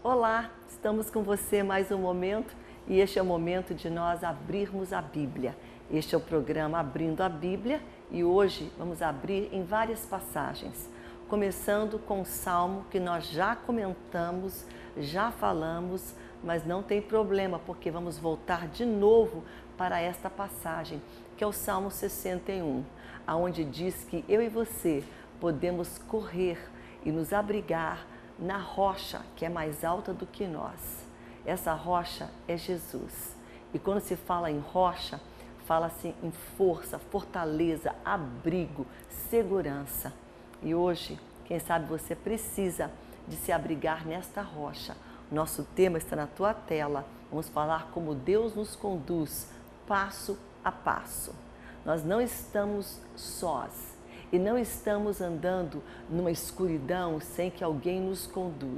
Olá, estamos com você mais um momento e este é o momento de nós abrirmos a Bíblia. Este é o programa Abrindo a Bíblia e hoje vamos abrir em várias passagens, começando com o Salmo que nós já comentamos, já falamos, mas não tem problema porque vamos voltar de novo para esta passagem, que é o Salmo 61, aonde diz que eu e você podemos correr e nos abrigar na rocha que é mais alta do que nós. Essa rocha é Jesus. E quando se fala em rocha, fala-se em força, fortaleza, abrigo, segurança. E hoje, quem sabe você precisa de se abrigar nesta rocha. Nosso tema está na tua tela. Vamos falar como Deus nos conduz, passo a passo. Nós não estamos sós. E não estamos andando numa escuridão sem que alguém nos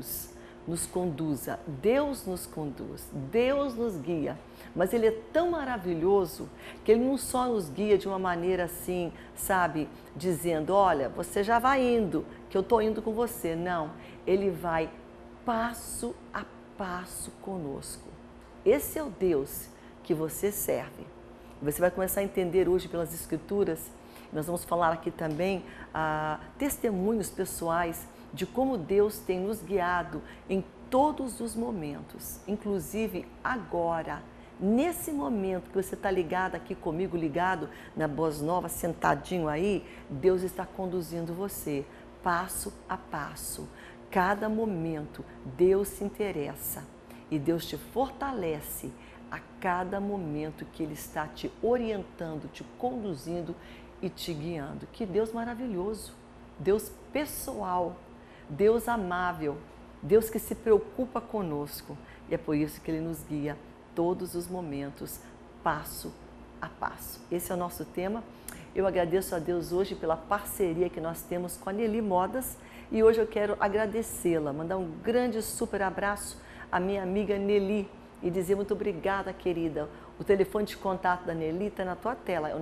conduza. Deus nos conduz, Deus nos guia. Mas Ele é tão maravilhoso que Ele não só nos guia de uma maneira assim, sabe, dizendo, olha, você já vai indo, que eu estou indo com você. Não, Ele vai passo a passo conosco. Esse é o Deus que você serve. Você vai começar a entender hoje pelas Escrituras. Nós vamos falar aqui também testemunhos pessoais de como Deus tem nos guiado em todos os momentos, inclusive agora, nesse momento que você está ligado aqui comigo, ligado na Boas Novas, sentadinho aí, Deus está conduzindo você passo a passo. Cada momento Deus se interessa e Deus te fortalece a cada momento que Ele está te orientando, te conduzindo e te guiando. Que Deus maravilhoso, Deus pessoal, Deus amável, Deus que se preocupa conosco. E é por isso que Ele nos guia todos os momentos, passo a passo. Esse é o nosso tema. Eu agradeço a Deus hoje pela parceria que nós temos com a Nelly Modas e hoje eu quero agradecê-la, mandar um grande super abraço à minha amiga Nelly e dizer muito obrigada, querida. O telefone de contato da Nelly está na tua tela, é o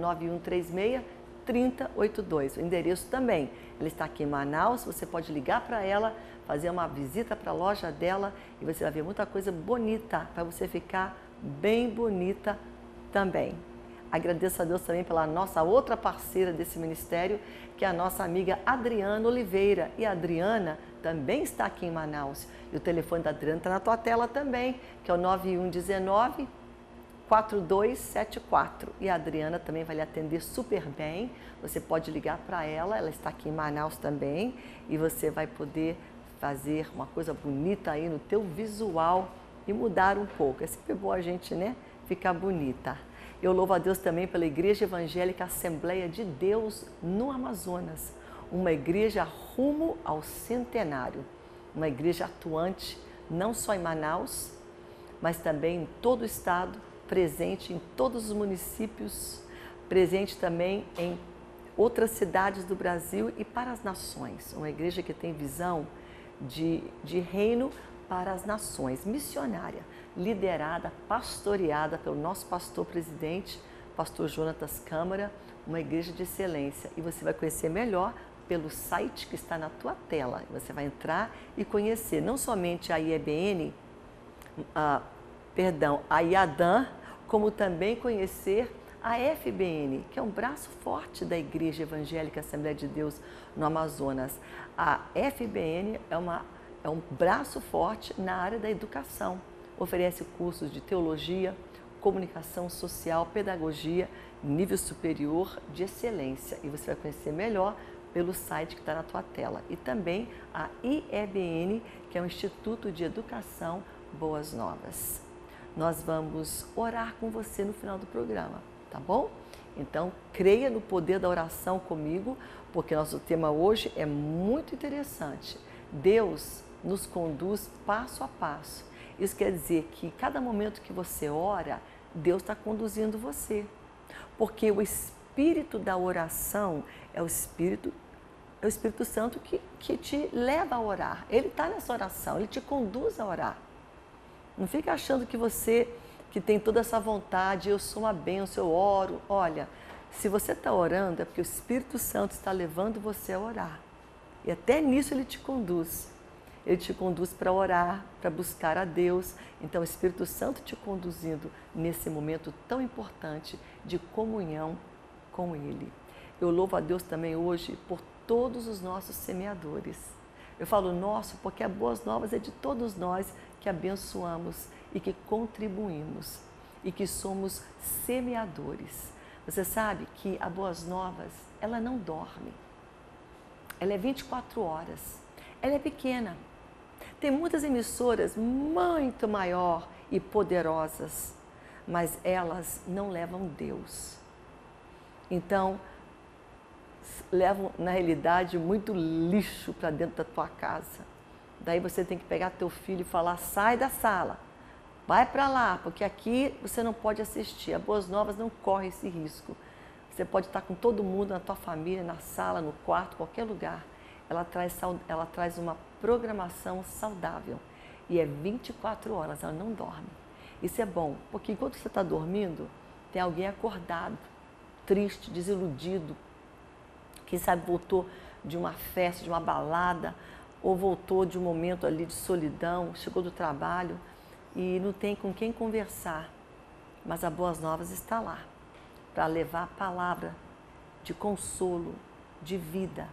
9136-3082. O endereço também, ele está aqui em Manaus, você pode ligar para ela, fazer uma visita para a loja dela e você vai ver muita coisa bonita para você ficar bem bonita também. Agradeço a Deus também pela nossa outra parceira desse ministério, que é a nossa amiga Adriana Oliveira. E a Adriana também está aqui em Manaus. E o telefone da Adriana está na tua tela também, que é o 9119-4274. E a Adriana também vai lhe atender super bem. Você pode ligar para ela, ela está aqui em Manaus também. E você vai poder fazer uma coisa bonita aí no teu visual e mudar um pouco. É sempre bom a gente, né, ficar bonita. Eu louvo a Deus também pela Igreja Evangélica Assembleia de Deus no Amazonas. Uma igreja rumo ao centenário. Uma igreja atuante não só em Manaus, mas também em todo o estado, presente em todos os municípios, presente também em outras cidades do Brasil e para as nações. Uma igreja que tem visão de reino para as nações, missionária, liderada, pastoreada pelo nosso pastor-presidente, pastor Jonatas Câmara, uma igreja de excelência. E você vai conhecer melhor pelo site que está na tua tela. Você vai entrar e conhecer não somente a IEBN, a IADAN, como também conhecer a FBN, que é um braço forte da Igreja Evangélica Assembleia de Deus no Amazonas. A FBN é um braço forte na área da educação. Oferece cursos de teologia, comunicação social, pedagogia, nível superior de excelência. E você vai conhecer melhor pelo site que está na tua tela. E também a IEBN, que é o Instituto de Educação Boas Novas. Nós vamos orar com você no final do programa, tá bom? Então, creia no poder da oração comigo, porque nosso tema hoje é muito interessante. Deus nos conduz passo a passo. Isso quer dizer que cada momento que você ora, Deus está conduzindo você. Porque o espírito da oração é o Espírito Santo que te leva a orar. Ele está nessa oração, ele te conduz a orar. Não fica achando que você que tem toda essa vontade, eu sou uma bênção, eu oro. Olha, se você está orando é porque o Espírito Santo está levando você a orar. E até nisso ele te conduz. Ele te conduz para orar, para buscar a Deus. Então, o Espírito Santo te conduzindo nesse momento tão importante de comunhão com Ele. Eu louvo a Deus também hoje por todos os nossos semeadores. Eu falo nosso porque a Boas Novas é de todos nós que abençoamos e que contribuímos e que somos semeadores. Você sabe que a Boas Novas, ela não dorme. Ela é 24 horas. Ela é pequena. Tem muitas emissoras muito maior e poderosas, mas elas não levam Deus. Então, levam, na realidade, muito lixo para dentro da tua casa. Daí você tem que pegar teu filho e falar, sai da sala, vai para lá, porque aqui você não pode assistir. A Boas Novas não corre esse risco. Você pode estar com todo mundo na tua família, na sala, no quarto, qualquer lugar. Ela traz uma programação saudável e é 24 horas, ela não dorme. Isso é bom, porque enquanto você está dormindo, tem alguém acordado, triste, desiludido, quem sabe voltou de uma festa, de uma balada, ou voltou de um momento ali de solidão, chegou do trabalho e não tem com quem conversar. Mas a Boas Novas está lá, para levar a palavra de consolo, de vida.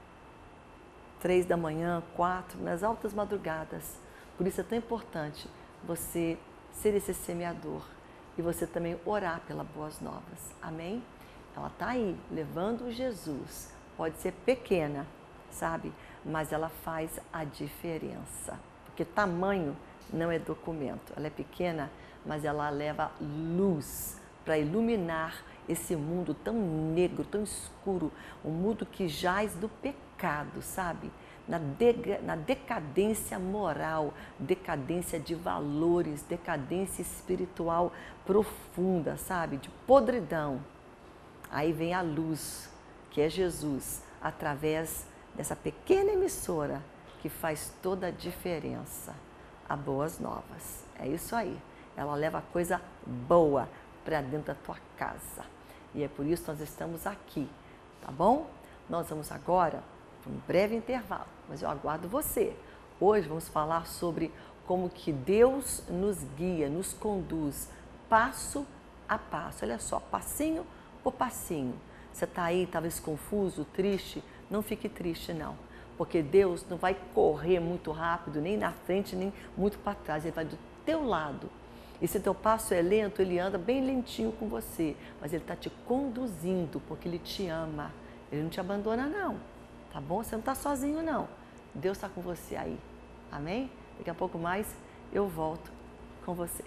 3 da manhã, 4, nas altas madrugadas. Por isso é tão importante você ser esse semeador e você também orar pela Boas Novas. Amém? Ela está aí, levando Jesus. Pode ser pequena, sabe? Mas ela faz a diferença. Porque tamanho não é documento. Ela é pequena, mas ela leva luz para iluminar esse mundo tão negro, tão escuro. Um mundo que jaz do pecado, sabe? Na decadência moral, decadência de valores, decadência espiritual profunda, sabe? De podridão. Aí vem a luz, que é Jesus, através dessa pequena emissora que faz toda a diferença. A Boas Novas. É isso aí. Ela leva coisa boa para dentro da tua casa. E é por isso que nós estamos aqui, tá bom? Nós vamos agora para um breve intervalo, mas eu aguardo você. Hoje vamos falar sobre como que Deus nos guia, nos conduz, passo a passo. Olha só, passinho por passinho. Você está aí, talvez confuso, triste? Não fique triste, não. Porque Deus não vai correr muito rápido, nem na frente, nem muito para trás. Ele vai do teu lado. E se teu passo é lento, ele anda bem lentinho com você. Mas ele está te conduzindo, porque ele te ama. Ele não te abandona, não. Tá bom? Você não está sozinho, não. Deus está com você aí. Amém? Daqui a pouco mais eu volto com você.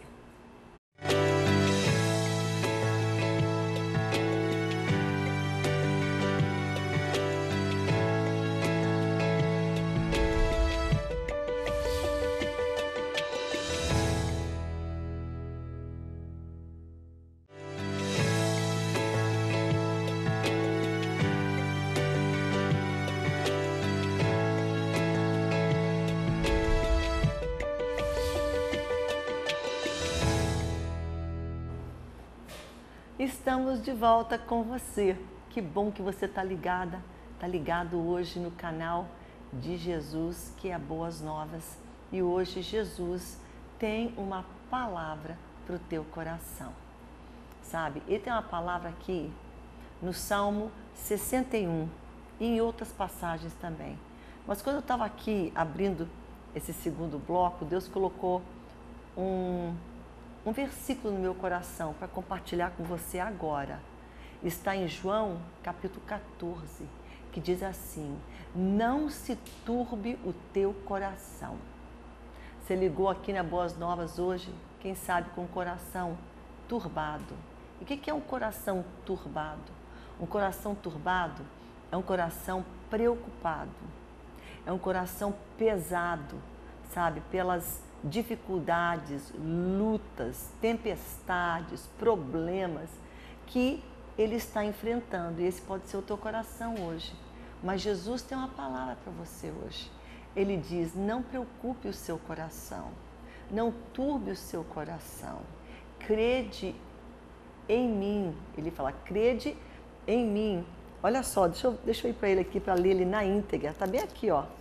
Estamos de volta com você. Que bom que você está ligada, está ligado hoje no canal de Jesus, que é Boas Novas. E hoje Jesus tem uma palavra para o teu coração. Sabe, ele tem uma palavra aqui no Salmo 61 e em outras passagens também. Mas quando eu estava aqui abrindo esse segundo bloco, Deus colocou um versículo no meu coração para compartilhar com você agora. Está em João, capítulo 14, que diz assim: não se turbe o teu coração. Você ligou aqui na Boas Novas hoje, quem sabe com o coração turbado. E o que é um coração turbado? Um coração turbado é um coração preocupado, é um coração pesado, sabe, pelas dificuldades, lutas, tempestades, problemas que ele está enfrentando. E esse pode ser o teu coração hoje. Mas Jesus tem uma palavra para você hoje. Ele diz: não preocupe o seu coração, não turbe o seu coração. Crede em mim. Ele fala: crede em mim. Olha só, deixa eu ir para ele aqui para ler ele na íntegra. Está bem aqui, ó.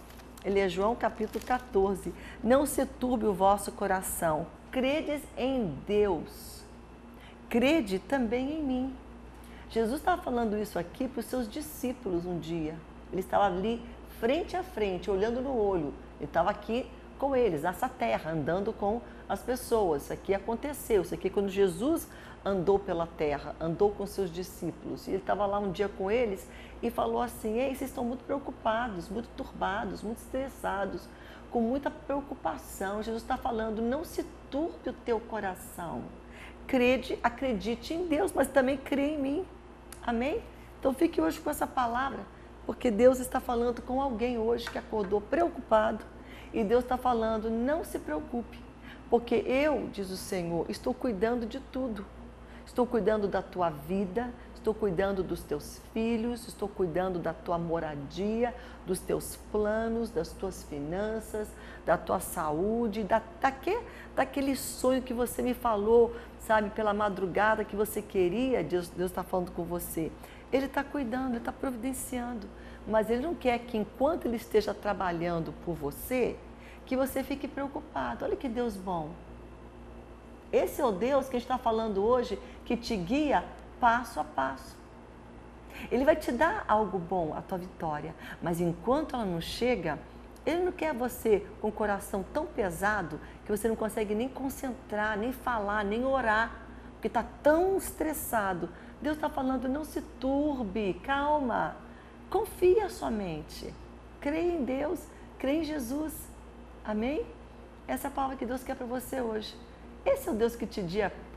Ele é João capítulo 14. Não se turbe o vosso coração. Credes em Deus. Crede também em mim. Jesus estava falando isso aqui para os seus discípulos um dia. Ele estava ali frente a frente, olhando no olho. Ele estava aqui com eles, nessa terra, andando com as pessoas. Isso aqui aconteceu. Isso aqui quando Jesus andou pela terra, andou com seus discípulos. E ele estava lá um dia com eles e falou assim: ei, vocês estão muito preocupados, muito turbados, muito estressados, com muita preocupação. Jesus está falando: não se turbe o teu coração. Crede, acredite em Deus, mas também crê em mim. Amém? Então fique hoje com essa palavra, porque Deus está falando com alguém hoje que acordou preocupado. E Deus está falando: não se preocupe, porque eu, diz o Senhor, estou cuidando de tudo. Estou cuidando da tua vida, estou cuidando dos teus filhos, estou cuidando da tua moradia, dos teus planos, das tuas finanças, da tua saúde, daquele sonho que você me falou, sabe, pela madrugada que você queria. Deus está falando com você. Ele está cuidando, Ele está providenciando, mas Ele não quer que enquanto Ele esteja trabalhando por você, que você fique preocupado. Olha que Deus bom. Esse é o Deus que a gente está falando hoje, que te guia passo a passo. Ele vai te dar algo bom, a tua vitória, mas enquanto ela não chega, Ele não quer você com o coração tão pesado que você não consegue nem concentrar, nem falar, nem orar, porque está tão estressado. Deus está falando: não se turbe, calma, confia somente, crê em Deus, crê em Jesus. Amém? Essa é a palavra que Deus quer para você hoje. Esse é o Deus que te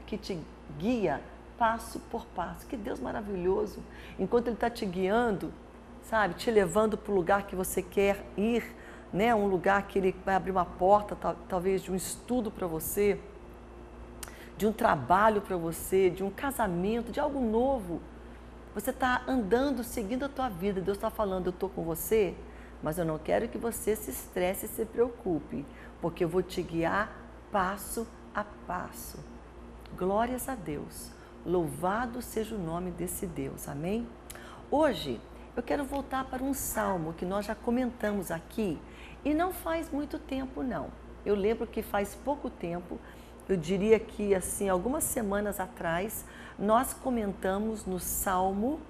guia passo por passo. Que Deus maravilhoso. Enquanto Ele está te guiando, sabe, te levando para o lugar que você quer ir, né? Um lugar que Ele vai abrir uma porta, talvez de um estudo para você, de um trabalho para você, de um casamento, de algo novo. Você está andando, seguindo a tua vida. Deus está falando: eu estou com você, mas eu não quero que você se estresse e se preocupe, porque eu vou te guiar passo a passo. Glórias a Deus. Louvado seja o nome desse Deus. Amém? Hoje eu quero voltar para um salmo que nós já comentamos aqui e não faz muito tempo não. Eu lembro que faz pouco tempo, eu diria que assim, algumas semanas atrás, nós comentamos no Salmo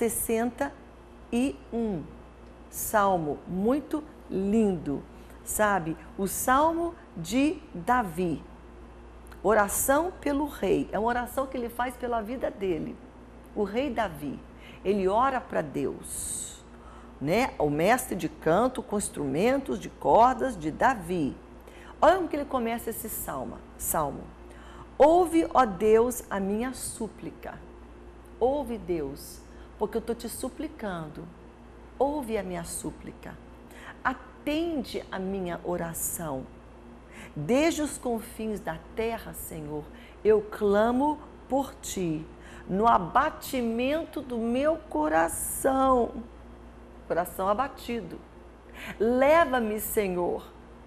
61. Salmo muito lindo, sabe? O Salmo de Davi. Oração pelo rei. É uma oração que ele faz pela vida dele. O rei Davi. Ele ora para Deus, né? O mestre de canto com instrumentos de cordas de Davi. Olha como que ele começa esse salmo. Ouve, ó Deus, a minha súplica. Ouve, Deus, porque eu estou te suplicando. Ouve a minha súplica. Atende a minha oração. Desde os confins da terra, Senhor, eu clamo por Ti, no abatimento do meu coração abatido. Leva-me, Senhor,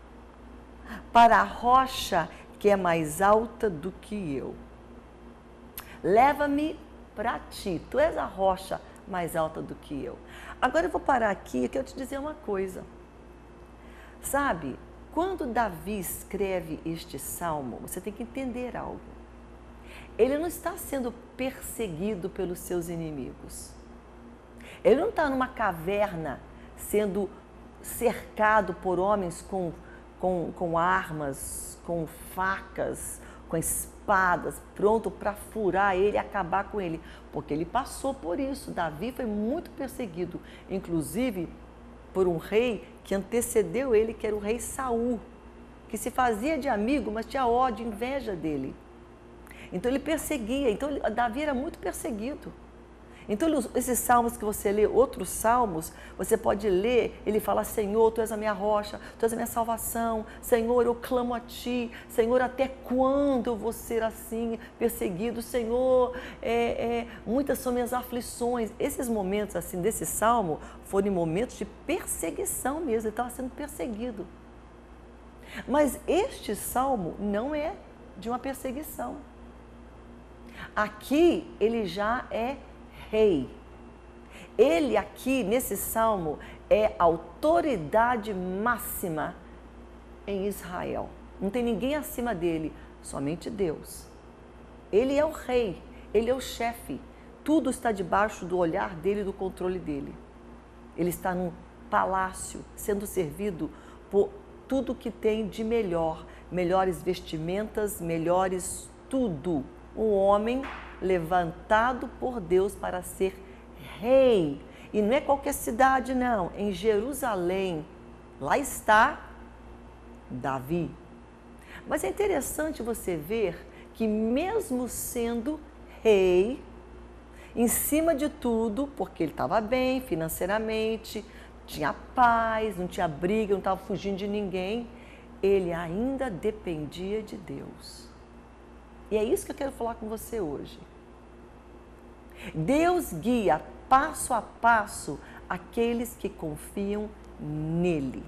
para a rocha que é mais alta do que eu. Leva-me para Ti, Tu és a rocha mais alta do que eu. Agora eu vou parar aqui e quero te dizer uma coisa. Sabe, quando Davi escreve este salmo, você tem que entender algo. Ele não está sendo perseguido pelos seus inimigos. Ele não está numa caverna sendo cercado por homens com armas, com facas, com espadas, pronto para furar ele e acabar com ele. Porque ele passou por isso. Davi foi muito perseguido, inclusive por um rei que antecedeu ele, que era o rei Saul, que se fazia de amigo, mas tinha ódio, inveja dele. Então ele perseguia, então Davi era muito perseguido. Então esses salmos que você lê, outros salmos, você pode ler, ele fala: Senhor, Tu és a minha rocha, Tu és a minha salvação, Senhor, eu clamo a Ti, Senhor, até quando eu vou ser assim, perseguido, Senhor, muitas são minhas aflições. Esses momentos assim, desse salmo, foram momentos de perseguição mesmo, ele estava sendo perseguido. Mas este salmo não é de uma perseguição. Aqui ele já é rei. Ele aqui, nesse salmo, é autoridade máxima em Israel. Não tem ninguém acima dele, somente Deus. Ele é o rei, ele é o chefe. Tudo está debaixo do olhar dele e do controle dele. Ele está num palácio, sendo servido por tudo que tem de melhor. Melhores vestimentas, melhores tudo. Um homem levantado por Deus para ser rei. E não é qualquer cidade, não. Em Jerusalém, lá está Davi. Mas é interessante você ver que mesmo sendo rei, em cima de tudo, porque ele estava bem financeiramente, tinha paz, não tinha briga, não estava fugindo de ninguém, ele ainda dependia de Deus. E é isso que eu quero falar com você hoje. Deus guia passo a passo aqueles que confiam nele.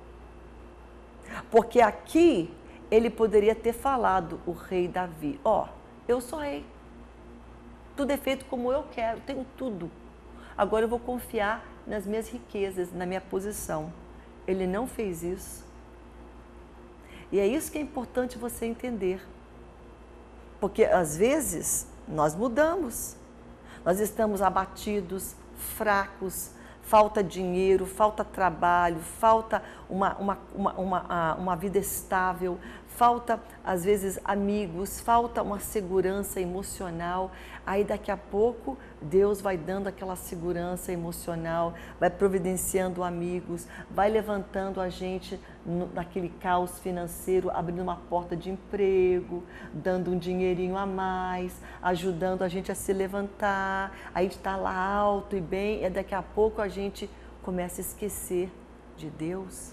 Porque aqui ele poderia ter falado, o rei Davi, eu sou rei. Tudo é feito como eu quero, tenho tudo. Agora eu vou confiar nas minhas riquezas, na minha posição. Ele não fez isso. E é isso que é importante você entender. Porque às vezes nós mudamos. Nós estamos abatidos, fracos, falta dinheiro, falta trabalho, falta uma vida estável, falta, às vezes, amigos, falta uma segurança emocional. Aí, daqui a pouco, Deus vai dando aquela segurança emocional, vai providenciando amigos, vai levantando a gente naquele caos financeiro, abrindo uma porta de emprego, dando um dinheirinho a mais, ajudando a gente a se levantar. Aí a gente está lá alto e bem, e daqui a pouco a gente começa a esquecer de Deus.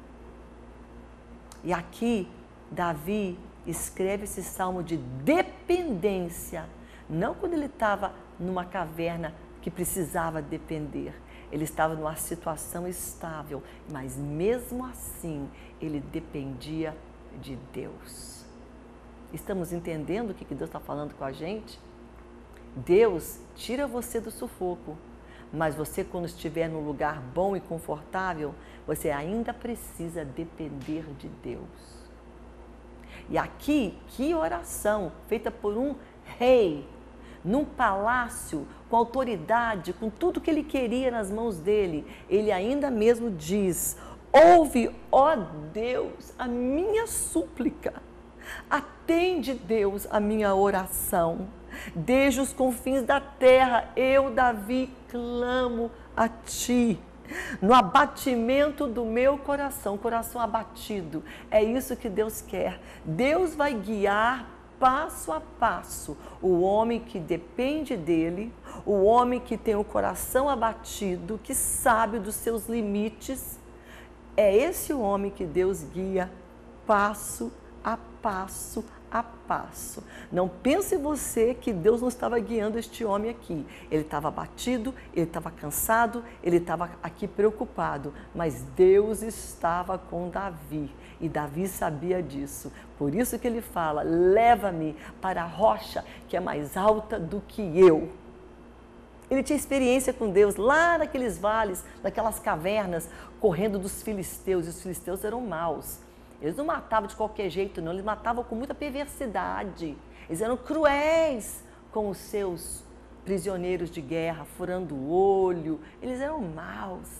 E aqui, Davi escreve esse salmo de dependência, não quando ele estava numa caverna que precisava depender. Ele estava numa situação estável, mas mesmo assim ele dependia de Deus. Estamos entendendo o que Deus está falando com a gente? Deus tira você do sufoco, mas você, quando estiver num lugar bom e confortável, você ainda precisa depender de Deus. E aqui, que oração feita por um rei, num palácio, com autoridade, com tudo que ele queria nas mãos dele. Ele ainda mesmo diz: ouve, ó Deus, a minha súplica. Atende, Deus, a minha oração. Desde os confins da terra, eu, Davi, clamo a ti. No abatimento do meu coração, coração abatido, é isso que Deus quer. Deus vai guiar passo a passo o homem que depende dele, o homem que tem o coração abatido, que sabe dos seus limites. É esse o homem que Deus guia passo a passo a passo. Não pense você que Deus não estava guiando este homem aqui. Ele estava abatido, ele estava cansado, ele estava aqui preocupado, mas Deus estava com Davi e Davi sabia disso. Por isso que ele fala: leva-me para a rocha que é mais alta do que eu. Ele tinha experiência com Deus lá naqueles vales, naquelas cavernas, correndo dos filisteus, e os filisteus eram maus. Eles não matavam de qualquer jeito, não. Eles matavam com muita perversidade. Eles eram cruéis com os seus prisioneiros de guerra, furando o olho. Eles eram maus.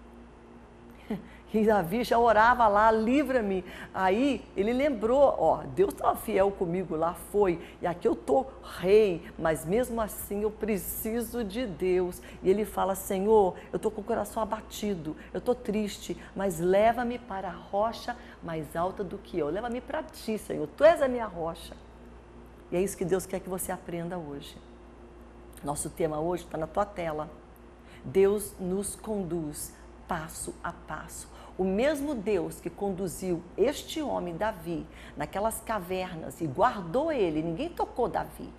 E Davi já orava lá: livra-me. Aí ele lembrou: Deus estava fiel comigo lá, foi. E aqui eu estou rei, mas mesmo assim eu preciso de Deus. E ele fala: Senhor, eu estou com o coração abatido, eu estou triste, mas leva-me para a rocha mais alta do que eu. Leva-me para ti, Senhor, tu és a minha rocha. E é isso que Deus quer que você aprenda hoje. Nosso tema hoje está na tua tela. Deus nos conduz passo a passo. O mesmo Deus que conduziu este homem, Davi, naquelas cavernas e guardou ele, ninguém tocou Davi.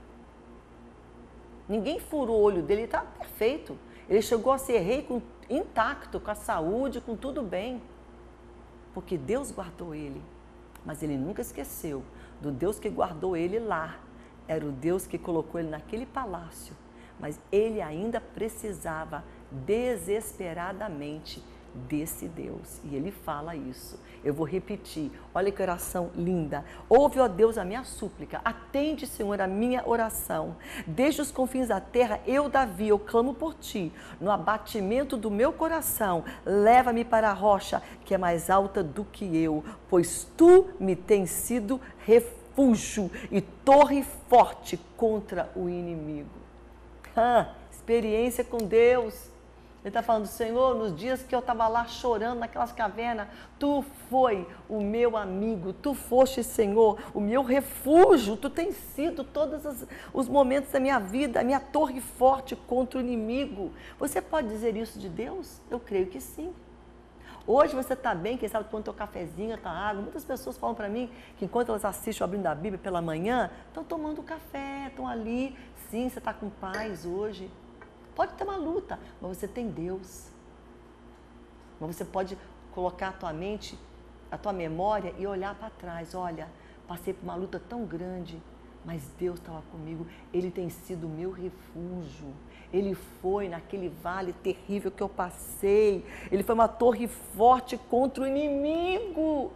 Ninguém furou o olho dele, ele estava perfeito. Ele chegou a ser rei intacto, com a saúde, com tudo bem. Porque Deus guardou ele. Mas ele nunca esqueceu do Deus que guardou ele lá. Era o Deus que colocou ele naquele palácio mas ele ainda precisava desesperadamente desse Deus. E ele fala isso. Eu vou repetir. Olha que oração linda. Ouve, ó Deus, a minha súplica. Atende, Senhor, a minha oração. Desde os confins da terra, eu, Davi, eu clamo por ti. No abatimento do meu coração, leva-me para a rocha que é mais alta do que eu, pois tu me tens sido refúgio e torre forte contra o inimigo. Experiência com Deus. Ele está falando, Senhor, nos dias que eu estava lá chorando naquelas cavernas, tu foi o meu amigo, tu foste, Senhor, o meu refúgio, tu tens sido todos os momentos da minha vida, a minha torre forte contra o inimigo. Você pode dizer isso de Deus? Eu creio que sim. Hoje você está bem, quem sabe tomando teu cafezinho, a tua água. Muitas pessoas falam para mim que enquanto elas assistem o Abrindo a Bíblia pela manhã, estão tomando café, estão ali. Sim, você está com paz hoje. Pode ter uma luta, mas você tem Deus. Mas você pode colocar a tua mente, a tua memória e olhar para trás. Olha, passei por uma luta tão grande, mas Deus estava comigo. Ele tem sido o meu refúgio. Ele foi naquele vale terrível que eu passei. Ele foi uma torre forte contra o inimigo.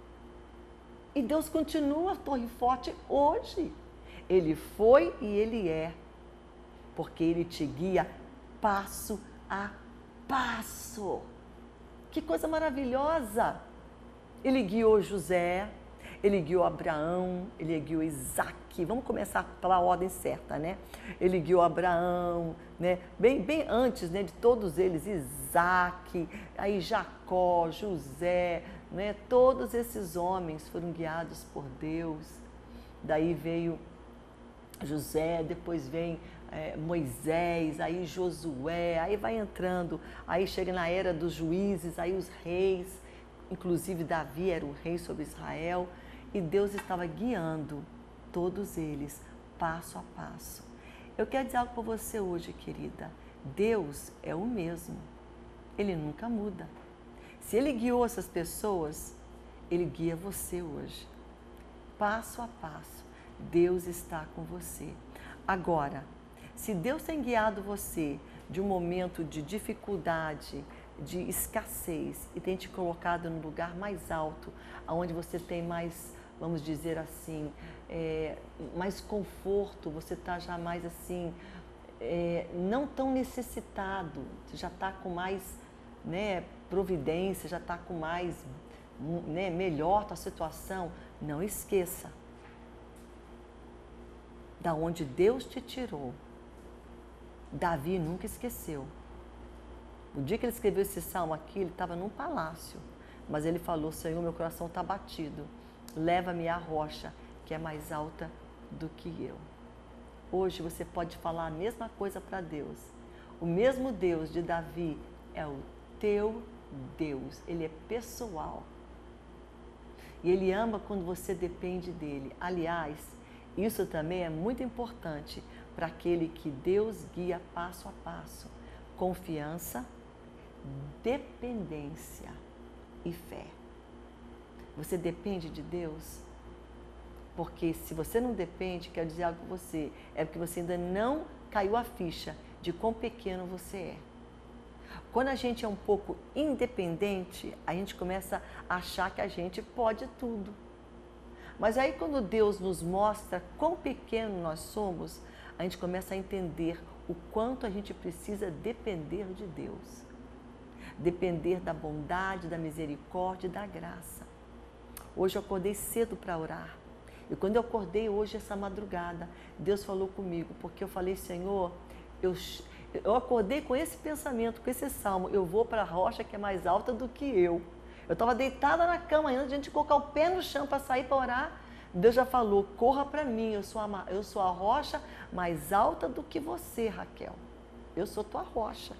E Deus continua a torre forte hoje. Ele foi e Ele é. Porque Ele te guia passo a passo. Que coisa maravilhosa! Ele guiou José, Ele guiou Abraão, Ele guiou Isaac. Vamos começar pela ordem certa, né? Ele guiou Abraão, né? Bem antes, né, de todos eles, Isaac, aí Jacó, José, né? Todos esses homens foram guiados por Deus. Daí veio José, depois vem Moisés, aí Josué, aí vai entrando, aí chega na era dos juízes, aí os reis, inclusive Davi era o rei sobre Israel, e Deus estava guiando todos eles, passo a passo. Eu quero dizer algo para você hoje, querida. Deus é o mesmo, Ele nunca muda. Se Ele guiou essas pessoas, Ele guia você hoje, passo a passo. Deus está com você. Agora, se Deus tem guiado você de um momento de dificuldade, de escassez e tem te colocado no lugar mais alto, onde você tem mais, vamos dizer assim, mais conforto, você está já mais assim, não tão necessitado, você já está com mais, né, providência, já está com mais, né, melhor a tua situação, não esqueça. Da onde Deus te tirou, Davi nunca esqueceu. O dia que ele escreveu esse salmo aqui, ele estava num palácio, mas ele falou, Senhor, meu coração está batido, leva-me à rocha, que é mais alta do que eu. Hoje você pode falar a mesma coisa para Deus. O mesmo Deus de Davi é o teu Deus, Ele é pessoal. E Ele ama quando você depende dEle. Aliás, isso também é muito importante para aquele que Deus guia passo a passo. Confiança, dependência e fé. Você depende de Deus? Porque se você não depende, quero dizer algo para você, é porque você ainda não caiu a ficha de quão pequeno você é. Quando a gente é um pouco independente, a gente começa a achar que a gente pode tudo. Mas aí quando Deus nos mostra quão pequeno nós somos, a gente começa a entender o quanto a gente precisa depender de Deus. Depender da bondade, da misericórdia e da graça. Hoje eu acordei cedo para orar. E quando eu acordei hoje, essa madrugada, Deus falou comigo, porque eu falei, Senhor, eu acordei com esse pensamento, com esse salmo, eu vou para a rocha que é mais alta do que eu. Eu estava deitada na cama, antes de a gente colocar o pé no chão para sair para orar, Deus já falou, corra para mim, eu sou a rocha mais alta do que você, Raquel. Eu sou tua rocha.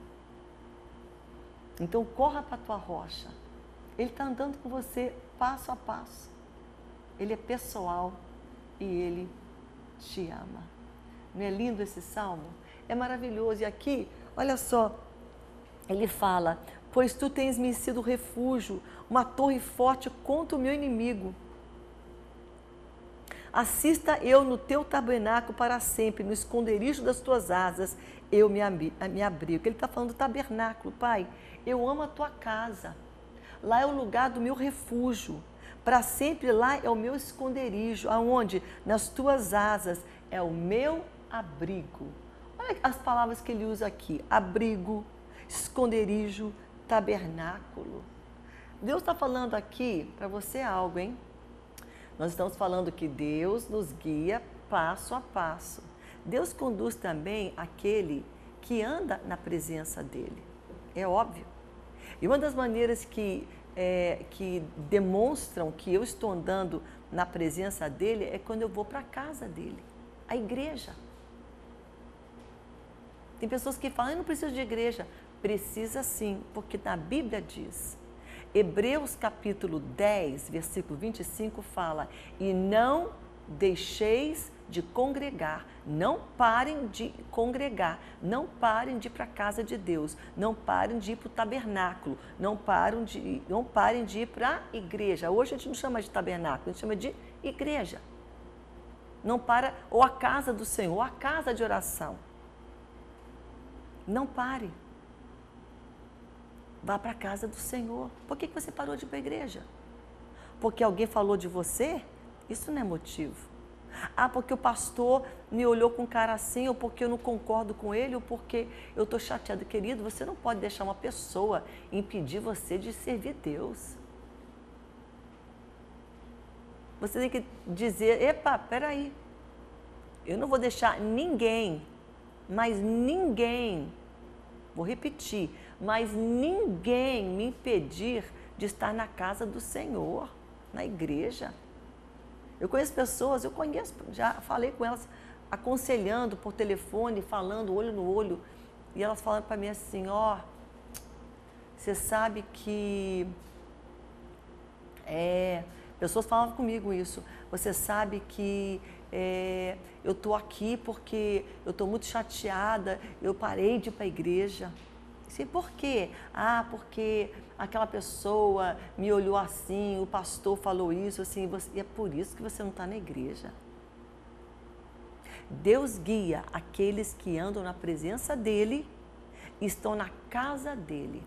Então corra para a tua rocha. Ele está andando com você passo a passo. Ele é pessoal e Ele te ama. Não é lindo esse salmo? É maravilhoso. E aqui, olha só, ele fala, pois tu tens me sido refúgio, uma torre forte contra o meu inimigo. Assista eu no teu tabernáculo para sempre, no esconderijo das tuas asas, eu me abrigo. Ele está falando do tabernáculo, Pai. Eu amo a tua casa. Lá é o lugar do meu refúgio. Para sempre lá é o meu esconderijo. Aonde? Nas tuas asas é o meu abrigo. Olha as palavras que ele usa aqui. Abrigo, esconderijo, tabernáculo. Deus está falando aqui para você algo, hein? Nós estamos falando que Deus nos guia passo a passo. Deus conduz também aquele que anda na presença dele. É óbvio. E uma das maneiras que demonstram que eu estou andando na presença dele é quando eu vou para a casa dele, a igreja. Tem pessoas que falam, eu não preciso de igreja. Precisa sim, porque na Bíblia diz, Hebreus capítulo 10, versículo 25 fala, e não deixeis de congregar, não parem de congregar, não parem de ir para a casa de Deus, não parem de ir para o tabernáculo, não parem de ir para a igreja. Hoje a gente não chama de tabernáculo, a gente chama de igreja. Não para, ou a casa do Senhor, ou a casa de oração. Não pare. Vá para a casa do Senhor. Por que você parou de ir para a igreja? Porque alguém falou de você? Isso não é motivo. Ah, porque o pastor me olhou com cara assim, ou porque eu não concordo com ele, ou porque eu estou chateado. Querido, você não pode deixar uma pessoa impedir você de servir Deus. Você tem que dizer, epa, peraí, eu não vou deixar ninguém, mas ninguém, vou repetir, mas ninguém me impedir de estar na casa do Senhor, na igreja. Eu conheço pessoas, já falei com elas, aconselhando por telefone, falando olho no olho, e elas falam para mim assim, você sabe que... pessoas falavam comigo isso, você sabe que eu estou aqui porque eu estou muito chateada, eu parei de ir para a igreja. Sim, por quê? Ah, porque aquela pessoa me olhou assim, o pastor falou isso, assim, e é por isso que você não está na igreja. Deus guia aqueles que andam na presença dele e estão na casa dele.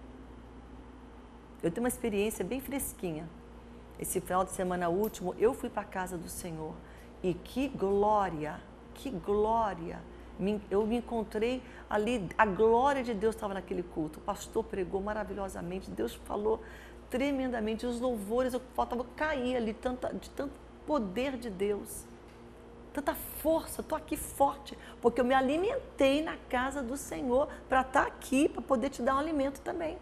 Eu tenho uma experiência bem fresquinha. Esse final de semana último, eu fui para a casa do Senhor e que glória, que glória! Eu me encontrei ali, a glória de Deus estava naquele culto. O pastor pregou maravilhosamente, Deus falou tremendamente, os louvores, eu faltava cair ali, de tanto poder de Deus, tanta força, estou aqui forte, porque eu me alimentei na casa do Senhor para estar aqui, para poder te dar um alimento também.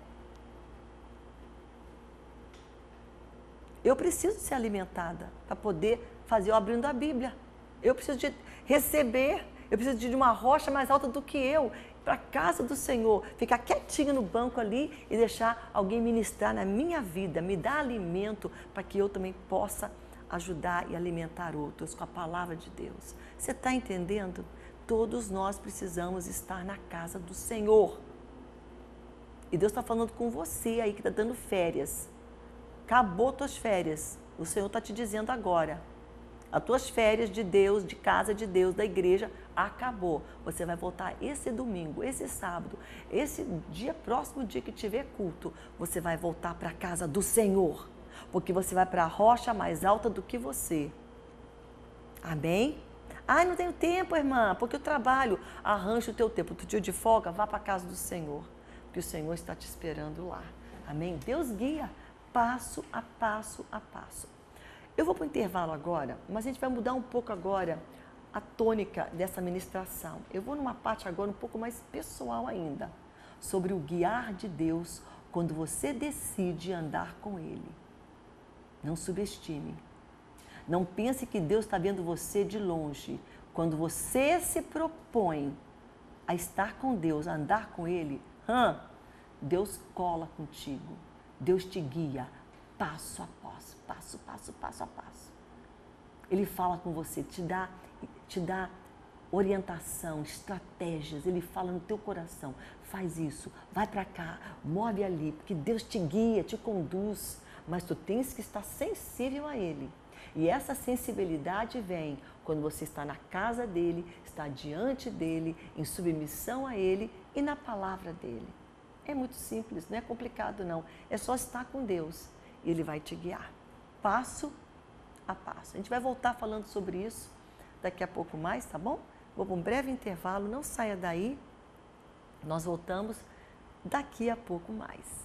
Eu preciso ser alimentada para poder fazer o abrindo da Bíblia. Eu preciso de receber. Eu preciso de uma rocha mais alta do que eu, para a casa do Senhor, ficar quietinho no banco ali e deixar alguém ministrar na minha vida, me dar alimento para que eu também possa ajudar e alimentar outros com a palavra de Deus. Você está entendendo? Todos nós precisamos estar na casa do Senhor. E Deus está falando com você aí que está dando férias. Acabou tuas férias. O Senhor está te dizendo agora. As tuas férias de Deus, de casa de Deus, da igreja, acabou. Você vai voltar esse domingo, esse sábado, esse dia, próximo dia que tiver culto, você vai voltar para a casa do Senhor, porque você vai para a rocha mais alta do que você. Amém? Ah, não tenho tempo, irmã, porque eu trabalho. Arranje o teu tempo. Outro dia de folga, vá para a casa do Senhor, porque o Senhor está te esperando lá. Amém? Deus guia passo a passo a passo. Eu vou para o intervalo agora, mas a gente vai mudar um pouco agora a tônica dessa ministração. Eu vou numa parte agora um pouco mais pessoal ainda, sobre o guiar de Deus quando você decide andar com Ele. Não subestime. Não pense que Deus está vendo você de longe. Quando você se propõe a estar com Deus, a andar com Ele, Deus cola contigo. Deus te guia passo a passo, passo a passo. Ele fala com você, te dá orientação, estratégias, ele fala no teu coração, faz isso, vai para cá, move ali, porque Deus te guia, te conduz, mas tu tens que estar sensível a Ele. E essa sensibilidade vem quando você está na casa dele, está diante dele, em submissão a ele e na palavra dele. É muito simples, não é complicado não. É só estar com Deus e ele vai te guiar, passo a passo. A gente vai voltar falando sobre isso daqui a pouco mais, tá bom? Vou para um breve intervalo, não saia daí. Nós voltamos daqui a pouco mais.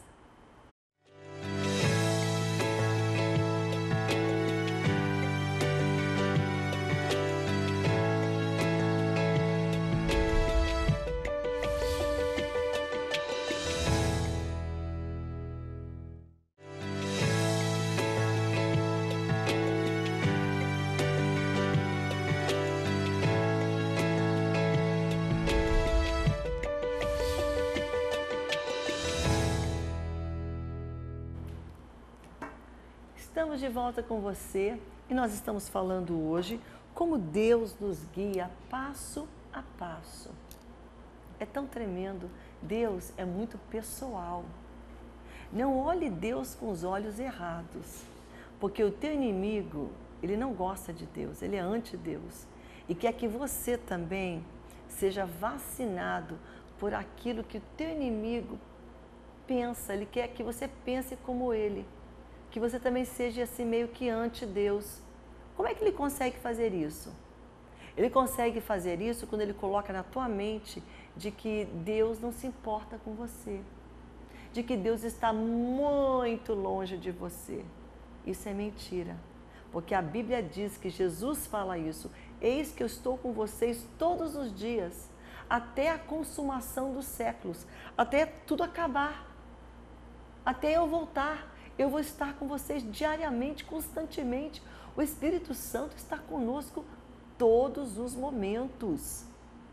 Estamos de volta com você e nós estamos falando hoje como Deus nos guia passo a passo. É tão tremendo, Deus é muito pessoal. Não olhe Deus com os olhos errados, porque o teu inimigo, ele não gosta de Deus, ele é anti-Deus e quer que você também seja vacinado por aquilo que o teu inimigo pensa, ele quer que você pense como ele. Que você também seja assim meio que anti-Deus. Como é que ele consegue fazer isso? Ele consegue fazer isso quando ele coloca na tua mente de que Deus não se importa com você, de que Deus está muito longe de você. Isso é mentira, porque a Bíblia diz que Jesus fala isso. Eis que eu estou com vocês todos os dias, até a consumação dos séculos, até tudo acabar, até eu voltar. Eu vou estar com vocês diariamente, constantemente. O Espírito Santo está conosco todos os momentos.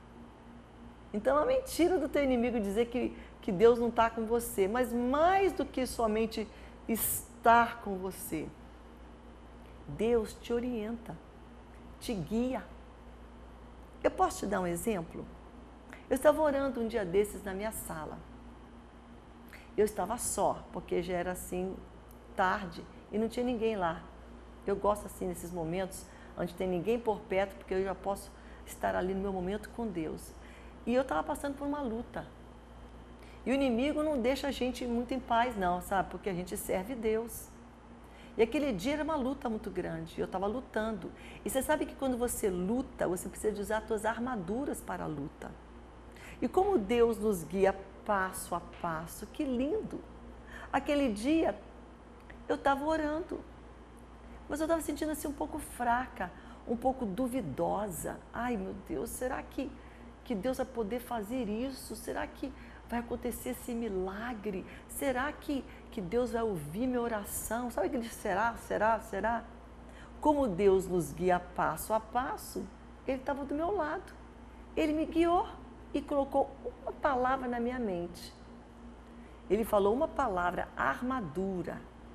Então é mentira do teu inimigo dizer que Deus não está com você, mas mais do que somente estar com você, Deus te orienta, te guia. Eu posso te dar um exemplo? Eu estava orando um dia desses na minha sala. Eu estava só, porque já era assim, tarde, e não tinha ninguém lá. Eu gosto assim, nesses momentos, onde tem ninguém por perto, porque eu já posso estar ali no meu momento com Deus. E eu estava passando por uma luta. E o inimigo não deixa a gente muito em paz, não, sabe? Porque a gente serve Deus. E aquele dia era uma luta muito grande, eu estava lutando. E você sabe que quando você luta, você precisa de usar as suas armaduras para a luta. E como Deus nos guia passo a passo, que lindo! Aquele dia eu estava orando, mas eu estava sentindo assim um pouco fraca, um pouco duvidosa. Ai meu Deus, será que Deus vai poder fazer isso? Será que vai acontecer esse milagre? Será que Deus vai ouvir minha oração? Sabe aquele será? Como Deus nos guia passo a passo, Ele estava do meu lado. Ele me guiou e colocou uma palavra na minha mente. Ele falou uma palavra, armadura.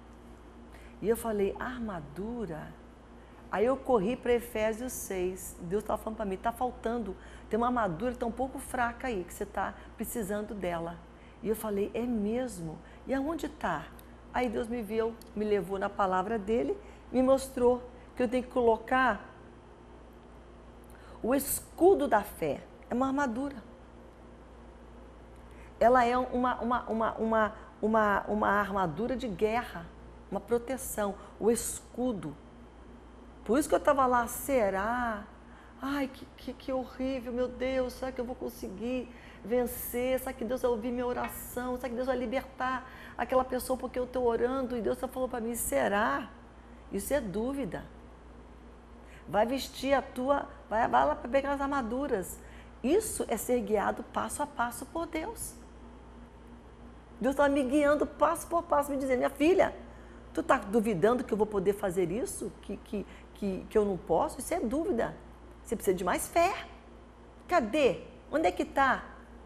E eu falei, armadura? Aí eu corri para Efésios 6. Deus estava falando para mim, está faltando, tem uma armadura que está um pouco fraca aí, que você está precisando dela. E eu falei, é mesmo? E aonde está? Aí Deus me viu, me levou na palavra dele, me mostrou que eu tenho que colocar o escudo da fé. É uma armadura. Ela é uma armadura de guerra, uma proteção, o escudo. Por isso que eu estava lá, será? Ai, que horrível, meu Deus, será que eu vou conseguir vencer? Será que Deus vai ouvir minha oração? Será que Deus vai libertar aquela pessoa porque eu estou orando? E Deus só falou para mim, será? Isso é dúvida. Vai vestir a tua, vai lá para pegar as armaduras. Isso é ser guiado passo a passo por Deus. Deus estava me guiando passo por passo, me dizendo, minha filha, tu está duvidando que eu vou poder fazer isso? Que eu não posso? Isso é dúvida. Você precisa de mais fé. Cadê? Onde é que está?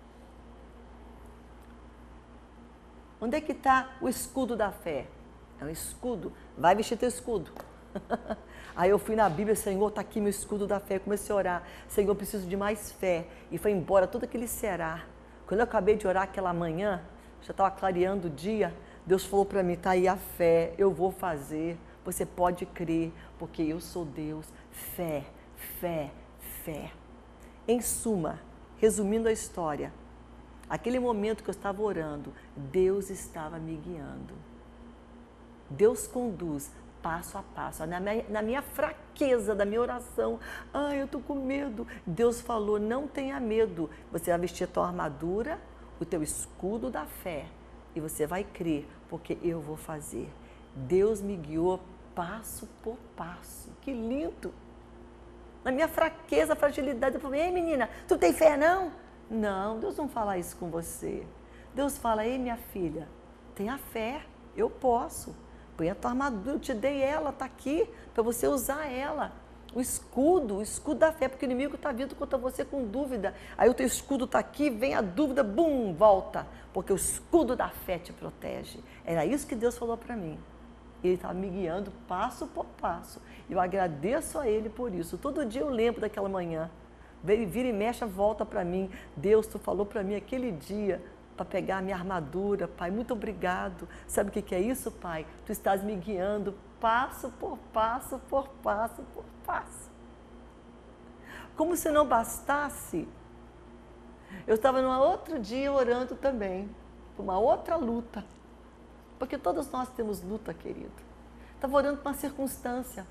Onde é que está o escudo da fé? É um escudo. Vai vestir teu escudo. Aí eu fui na Bíblia, Senhor, está aqui meu escudo da fé. Eu comecei a orar. Senhor, eu preciso de mais fé. E foi embora todo aquele será. Quando eu acabei de orar aquela manhã, já estava clareando o dia, Deus falou para mim, está aí a fé, eu vou fazer. Você pode crer, porque eu sou Deus. Fé, fé, fé. Em suma, resumindo a história, aquele momento que eu estava orando, Deus estava me guiando. Deus conduz passo a passo. Na minha fraqueza da minha oração, eu estou com medo. Deus falou, não tenha medo. Você vai vestir a tua armadura, o teu escudo da fé. E você vai crer, porque eu vou fazer. Deus me guiou passo por passo. Que lindo! Na minha fraqueza, fragilidade, eu falei, ei menina, tu tem fé não? Não, Deus não fala isso com você. Deus fala, ei minha filha, tenha fé, eu posso. Põe a tua armadura, eu te dei ela, está aqui, para você usar ela. O escudo da fé, porque o inimigo está vindo contra você com dúvida. Aí o teu escudo está aqui, vem a dúvida, bum, volta. Porque o escudo da fé te protege. Era isso que Deus falou para mim. Ele estava me guiando passo por passo. Eu agradeço a Ele por isso. Todo dia eu lembro daquela manhã. Vira e mexe, volta para mim. Deus, tu falou para mim aquele dia para pegar a minha armadura, Pai. Muito obrigado. Sabe o que é isso, Pai? Tu estás me guiando passo por passo, por passo, por passo. Como se não bastasse, eu estava num outro dia orando também, por uma outra luta. Porque todos nós temos luta, querido. Estava orando por uma circunstância.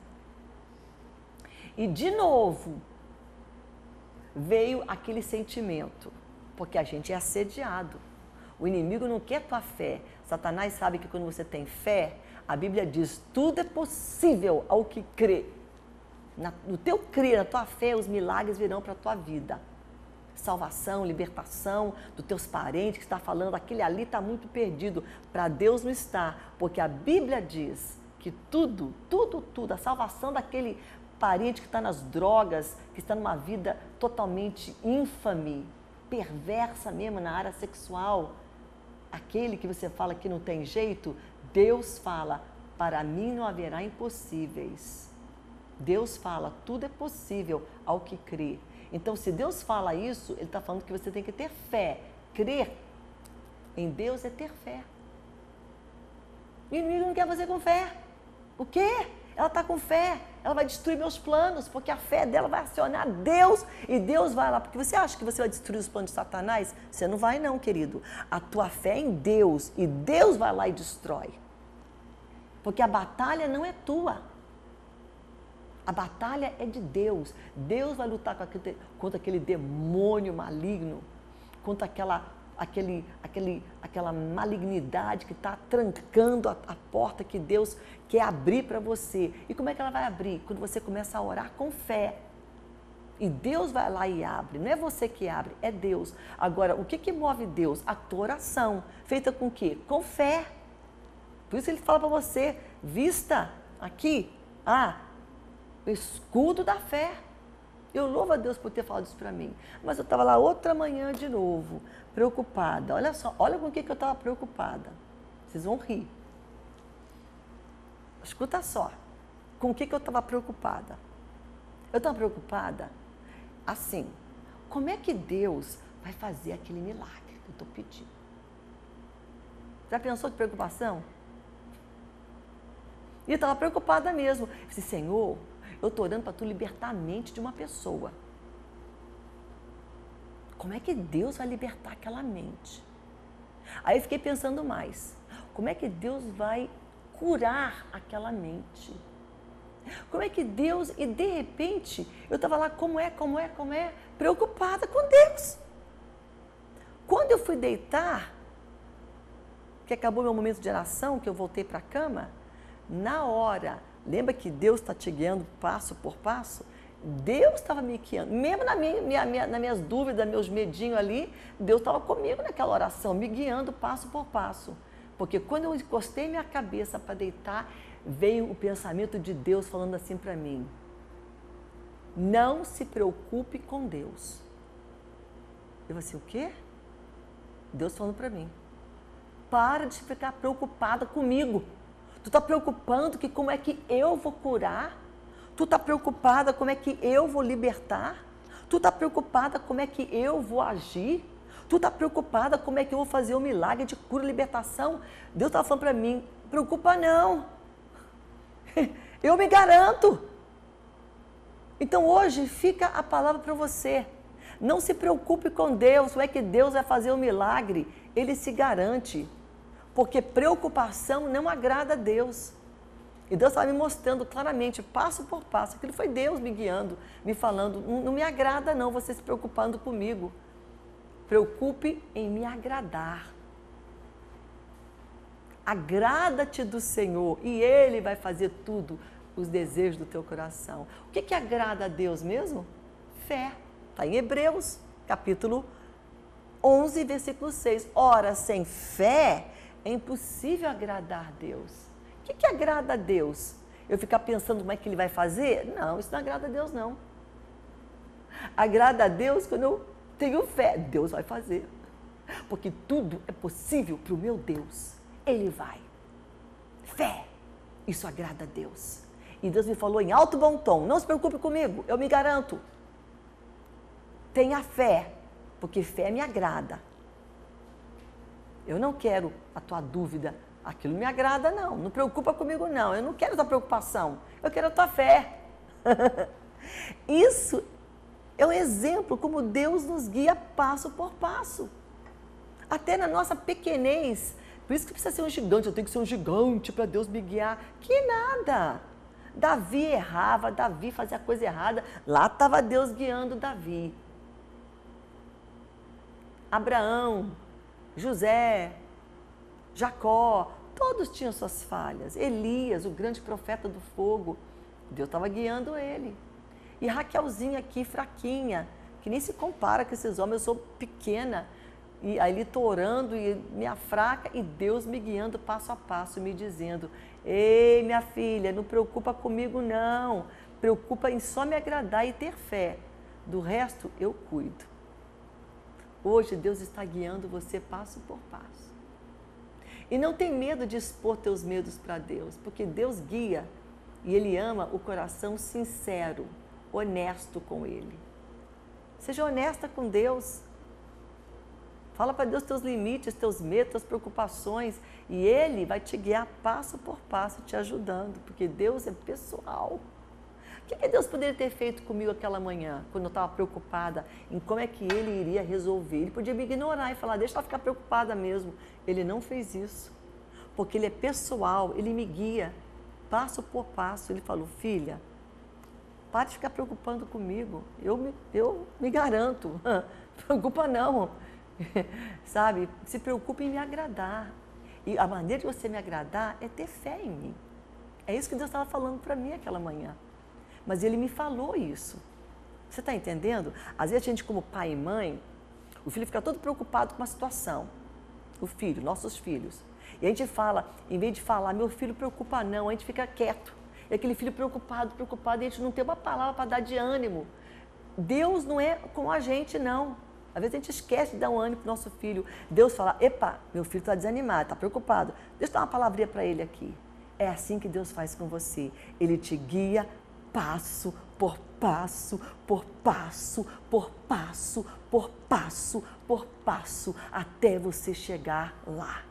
E de novo, veio aquele sentimento. Porque a gente é assediado. O inimigo não quer tua fé. Satanás sabe que quando você tem fé, a Bíblia diz, tudo é possível ao que crê. No teu crer, na tua fé, os milagres virão para a tua vida. Salvação, libertação dos teus parentes que está falando, aquele ali está muito perdido. Para Deus não está, porque a Bíblia diz que tudo, a salvação daquele parente que está nas drogas, que está numa vida totalmente ínfame, perversa mesmo na área sexual, aquele que você fala que não tem jeito, Deus fala, para mim não haverá impossíveis. Deus fala, tudo é possível ao que crê. Então, se Deus fala isso, Ele está falando que você tem que ter fé. Crer em Deus é ter fé. O inimigo não quer você com fé. O quê? Ela está com fé. Ela vai destruir meus planos, porque a fé dela vai acionar Deus. E Deus vai lá. Porque você acha que você vai destruir os planos de Satanás? Você não vai não, querido. A tua fé é em Deus. E Deus vai lá e destrói. Porque a batalha não é tua. A batalha é de Deus. Deus vai lutar contra aquele demônio maligno, contra aquela malignidade que está trancando a porta que Deus quer abrir para você. E como é que ela vai abrir? Quando você começa a orar com fé. E Deus vai lá e abre. Não é você que abre, é Deus. Agora, o que move Deus? A tua oração. Feita com o quê? Com fé. Por isso Ele fala para você, vista aqui, o escudo da fé. Eu louvo a Deus por ter falado isso para mim. Mas eu estava lá outra manhã de novo, preocupada. Olha só, olha com o que eu estava preocupada. Vocês vão rir. Escuta só, com o que eu estava preocupada. Eu estava preocupada assim, como é que Deus vai fazer aquele milagre que eu estou pedindo? Já pensou que preocupação? E eu estava preocupada mesmo. Eu disse, Senhor, eu estou orando para tu libertar a mente de uma pessoa. Como é que Deus vai libertar aquela mente? Aí eu fiquei pensando mais. Como é que Deus vai curar aquela mente? Como é que Deus... E de repente, eu estava lá, como é? Preocupada com Deus. Quando eu fui deitar, que acabou meu momento de oração, que eu voltei para a cama, na hora, lembra que Deus está te guiando passo por passo? Deus estava me guiando, mesmo nas minhas dúvidas, meus medinhos ali, Deus estava comigo naquela oração, me guiando passo por passo. Porque quando eu encostei minha cabeça para deitar, veio o pensamento de Deus falando assim para mim, não se preocupe com Deus. Eu falei assim, o quê? Deus falando para mim, para de ficar preocupada comigo. Tu está preocupando que como é que eu vou curar? Tu está preocupada como é que eu vou libertar? Tu está preocupada como é que eu vou agir? Tu está preocupada como é que eu vou fazer um milagre de cura e libertação? Deus estava falando para mim, preocupa não. Eu me garanto. Então hoje fica a palavra para você. Não se preocupe com Deus, não é que Deus vai fazer um milagre. Ele se garante. Porque preocupação não agrada a Deus. E Deus estava me mostrando claramente, passo por passo. Aquilo foi Deus me guiando, me falando, não me agrada não você se preocupando comigo. Preocupe em me agradar. Agrada-te do Senhor e Ele vai fazer tudo, os desejos do teu coração. O que agrada a Deus mesmo? Fé. Está em Hebreus, capítulo 11, versículo 6. Ora, sem fé é impossível agradar a Deus. O que agrada a Deus? Eu ficar pensando como é que Ele vai fazer? Não, isso não agrada a Deus, não. Agrada a Deus quando eu tenho fé. Deus vai fazer. Porque tudo é possível para o meu Deus. Ele vai. Fé. Isso agrada a Deus. E Deus me falou em alto bom tom, não se preocupe comigo, eu me garanto. Tenha fé, porque fé me agrada. Eu não quero a tua dúvida, aquilo me agrada não, não preocupa comigo não, eu não quero a tua preocupação, eu quero a tua fé. Isso é um exemplo como Deus nos guia passo por passo. Até na nossa pequenez. Por isso que precisa ser um gigante, eu tenho que ser um gigante para Deus me guiar. Que nada! Davi errava, Davi fazia a coisa errada, lá estava Deus guiando Davi. Abraão, José, Jacó, todos tinham suas falhas. Elias, o grande profeta do fogo, Deus estava guiando ele. E Raquelzinha aqui, fraquinha, que nem se compara com esses homens, eu sou pequena. E aí estou orando e minha fraca e Deus me guiando passo a passo, me dizendo, ei minha filha, não preocupa comigo não, preocupa em só me agradar e ter fé, do resto eu cuido. Hoje Deus está guiando você passo por passo. E não tem medo de expor teus medos para Deus, porque Deus guia e Ele ama o coração sincero, honesto com Ele. Seja honesta com Deus. Fala para Deus teus limites, teus medos, tuas preocupações e Ele vai te guiar passo por passo, te ajudando, porque Deus é pessoal. O que Deus poderia ter feito comigo aquela manhã, quando eu estava preocupada em como é que Ele iria resolver? Ele podia me ignorar e falar, deixa ela ficar preocupada mesmo. Ele não fez isso, porque Ele é pessoal, Ele me guia passo por passo. Ele falou, filha, para de ficar preocupando comigo, eu me garanto, não preocupa não. Sabe, se preocupe em me agradar. E a maneira de você me agradar é ter fé em mim. É isso que Deus estava falando para mim aquela manhã. Mas Ele me falou isso. Você está entendendo? Às vezes a gente, como pai e mãe, o filho fica todo preocupado com uma situação. O filho, nossos filhos. E a gente fala, em vez de falar, meu filho preocupa não, a gente fica quieto. E aquele filho preocupado, e a gente não tem uma palavra para dar de ânimo. Deus não é com a gente, não. Às vezes a gente esquece de dar um ânimo para o nosso filho. Deus fala, epa, meu filho está desanimado, está preocupado. Deixa eu dar uma palavrinha para ele aqui. É assim que Deus faz com você. Ele te guia passo por passo, por passo, por passo, por passo, por passo, até você chegar lá.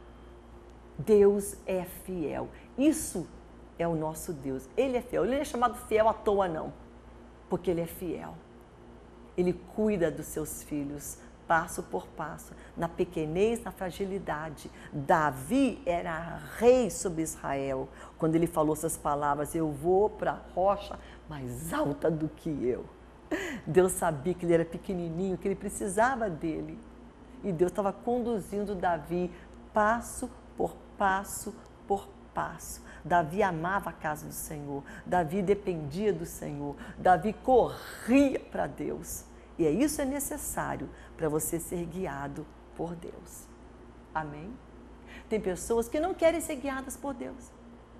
Deus é fiel. Isso é o nosso Deus. Ele é fiel. Ele não é chamado fiel à toa, não. Porque Ele é fiel. Ele cuida dos seus filhos, passo por passo, na pequenez, na fragilidade. Davi era rei sobre Israel. Quando ele falou essas palavras, eu vou para a rocha mais alta do que eu. Deus sabia que ele era pequenininho, que ele precisava dele. E Deus estava conduzindo Davi passo por passo por passo. Davi amava a casa do Senhor, Davi dependia do Senhor, Davi corria para Deus. E isso é necessário para você ser guiado por Deus. Amém? Tem pessoas que não querem ser guiadas por Deus.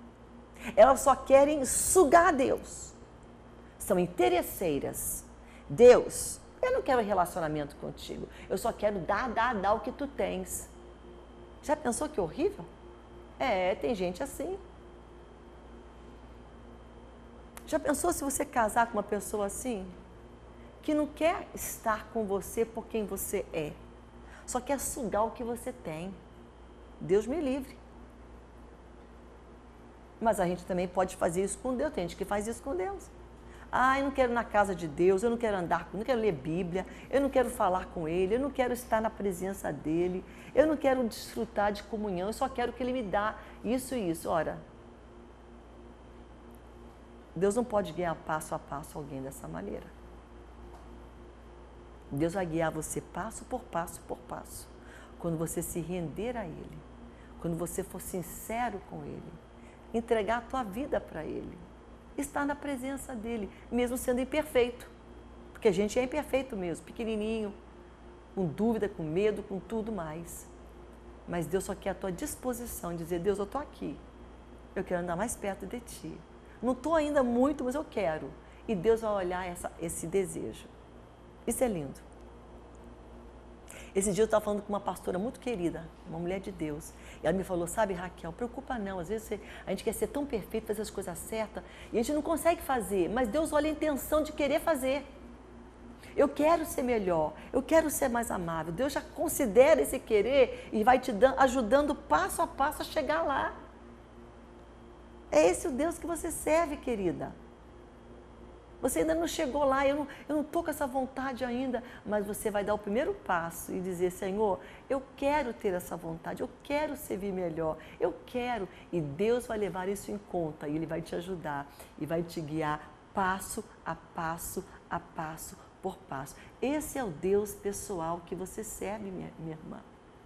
Elas só querem sugar Deus. São interesseiras. Deus, eu não quero relacionamento contigo. Eu só quero dar o que tu tens. Já pensou que horrível? Tem gente assim. Já pensou se você casar com uma pessoa assim? Que não quer estar com você por quem você é. Só quer sugar o que você tem. Deus me livre. Mas a gente também pode fazer isso com Deus. Tem gente que faz isso com Deus. Ah, eu não quero ir na casa de Deus, eu não quero andar, eu não quero ler Bíblia, eu não quero falar com Ele, eu não quero estar na presença dEle, eu não quero desfrutar de comunhão, eu só quero que Ele me dá isso e isso. Ora, Deus não pode guiar passo a passo alguém dessa maneira. Deus vai guiar você passo por passo por passo. Quando você se render a Ele, quando você for sincero com Ele, entregar a tua vida para Ele, estar na presença dEle, mesmo sendo imperfeito. Porque a gente é imperfeito mesmo, pequenininho, com dúvida, com medo, com tudo mais. Mas Deus só quer a tua disposição, dizer, Deus, eu estou aqui, eu quero andar mais perto de Ti. Não estou ainda muito, mas eu quero. E Deus vai olhar esse desejo. Isso é lindo. Esse dia eu estava falando com uma pastora muito querida, uma mulher de Deus. E ela me falou, sabe, Raquel, preocupa não. Às vezes a gente quer ser tão perfeito, fazer as coisas certas, e a gente não consegue fazer. Mas Deus olha a intenção de querer fazer. Eu quero ser melhor, eu quero ser mais amável. Deus já considera esse querer e vai te ajudando passo a passo a chegar lá. É esse o Deus que você serve, querida. Você ainda não chegou lá, eu não estou com essa vontade ainda, mas você vai dar o primeiro passo e dizer, Senhor, eu quero ter essa vontade, eu quero servir melhor, eu quero. E Deus vai levar isso em conta e Ele vai te ajudar e vai te guiar passo a passo por passo. Esse é o Deus pessoal que você serve, minha irmã.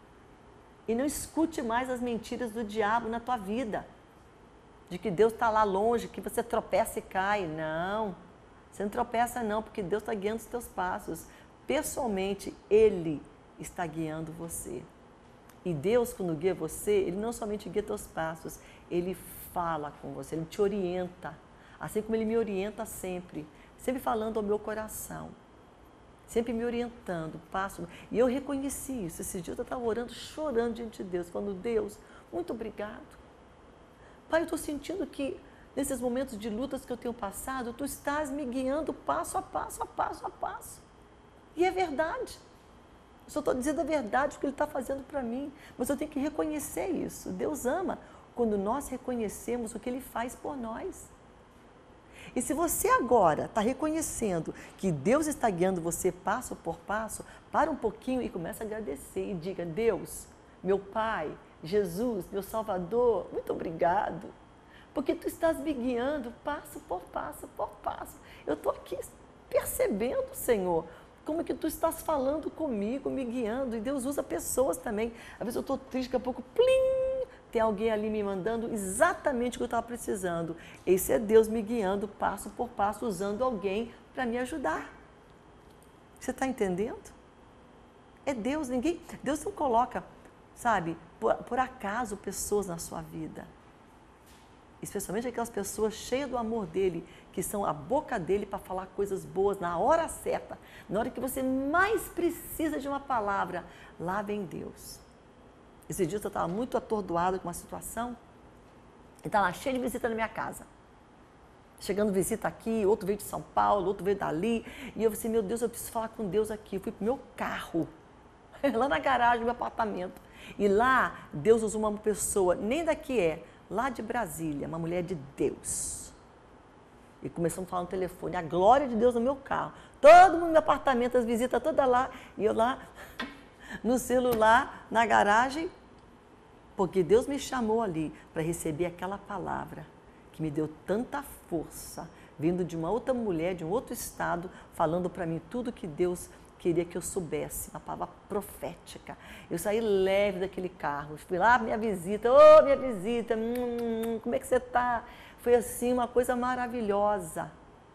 E não escute mais as mentiras do diabo na tua vida. De que Deus está lá longe, que você tropeça e cai. Não, você não tropeça não, porque Deus está guiando os teus passos. Pessoalmente, Ele está guiando você. E Deus, quando guia você, Ele não somente guia teus passos, Ele fala com você, Ele te orienta. Assim como Ele me orienta sempre falando ao meu coração. Sempre me orientando, passo. E eu reconheci isso. Esses dias eu estava orando, chorando diante de Deus, falando, Deus, muito obrigado. Pai, eu estou sentindo que nesses momentos de lutas que eu tenho passado, Tu estás me guiando passo a passo. E é verdade. Eu só estou dizendo a verdade, o que Ele está fazendo para mim. Mas eu tenho que reconhecer isso. Deus ama quando nós reconhecemos o que Ele faz por nós. E se você agora está reconhecendo que Deus está guiando você passo por passo, para um pouquinho e começa a agradecer e diga, Deus, meu Pai, Jesus, meu Salvador, muito obrigado, porque Tu estás me guiando passo por passo. Eu estou aqui percebendo, Senhor, como é que Tu estás falando comigo, me guiando, e Deus usa pessoas também. Às vezes eu estou triste, daqui a pouco, plim, tem alguém ali me mandando exatamente o que eu estava precisando. Esse é Deus me guiando passo por passo, usando alguém para me ajudar. Você está entendendo? É Deus, Deus não coloca, sabe, por acaso pessoas na sua vida. Especialmente aquelas pessoas cheias do amor dEle, que são a boca dEle para falar coisas boas na hora certa, na hora que você mais precisa de uma palavra, lá vem Deus. Esse dia eu estava muito atordoada com uma situação, e estava lá cheio de visita na minha casa. Chegando visita aqui, outro veio de São Paulo, outro veio dali, e eu falei assim, meu Deus, eu preciso falar com Deus aqui. Eu fui para o meu carro, lá na garagem do meu apartamento. E lá, Deus usou uma pessoa, nem daqui lá de Brasília, uma mulher de Deus. E começamos a falar no telefone, a glória de Deus no meu carro. Todo mundo no meu apartamento, as visitas todas lá, e eu lá no celular, na garagem, porque Deus me chamou ali para receber aquela palavra que me deu tanta força, vindo de uma outra mulher, de um outro estado, falando para mim tudo que Deus queria que eu soubesse, uma palavra profética. Eu saí leve daquele carro, fui lá minha visita, minha visita, como é que você está? Foi assim uma coisa maravilhosa.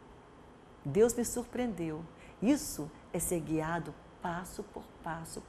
Deus me surpreendeu. Isso é ser guiado passo por passo.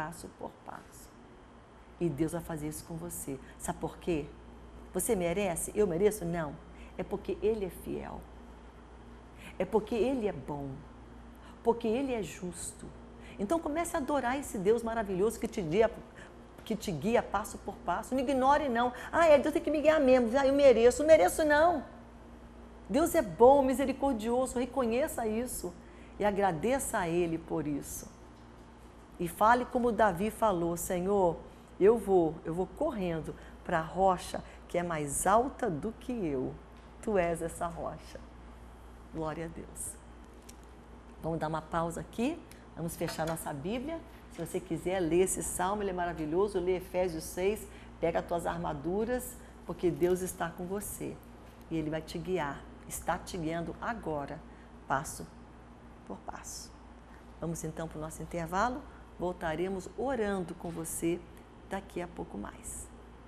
E Deus vai fazer isso com você. Sabe por quê? Você merece? Eu mereço? Não. É porque Ele é fiel. É porque Ele é bom. Porque Ele é justo. Então comece a adorar esse Deus maravilhoso que te guia passo por passo. Não ignore não. Deus tem que me guiar mesmo. Eu mereço. Não mereço não. Deus é bom, misericordioso. Reconheça isso e agradeça a Ele por isso. E fale como Davi falou, Senhor, eu vou correndo para a rocha que é mais alta do que eu. Tu és essa rocha. Glória a Deus. Vamos dar uma pausa aqui, vamos fechar nossa Bíblia. Se você quiser ler esse salmo, ele é maravilhoso, lê Efésios 6, pega as tuas armaduras, porque Deus está com você e Ele vai te guiar, está te guiando agora, passo por passo. Vamos então para o nosso intervalo, voltaremos orando com você daqui a pouco mais.